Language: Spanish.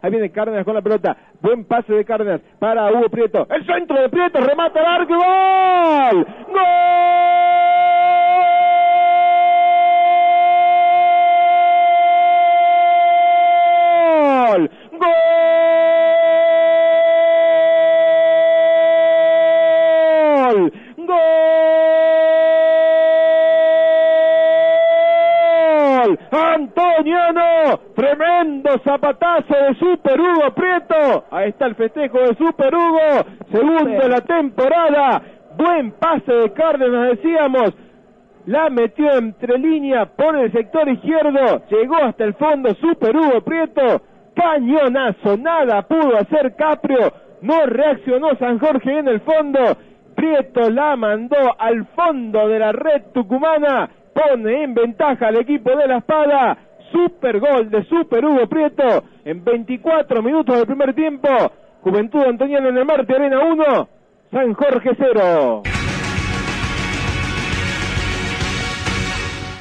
Ahí viene Cárdenas con la pelota. Buen pase de Cárdenas para Hugo Prieto. El centro de Prieto, remata al arco. ¡Gol! ¡Gol! ¡Gol! ¡Gol! Antoniano, tremendo zapatazo de Super Hugo Prieto. Ahí está el festejo de Super Hugo, segundo de la temporada. Buen pase de Cárdenas, decíamos. La metió entre línea por el sector izquierdo, llegó hasta el fondo Super Hugo Prieto. Cañonazo, nada pudo hacer Caprio, no reaccionó San Jorge en el fondo. Prieto la mandó al fondo de la red tucumana, pone en ventaja al equipo de La Espada. Super gol de Super Hugo Prieto en 24 minutos del primer tiempo. Juventud Antoniana en el Marte Arena 1, San Jorge 0.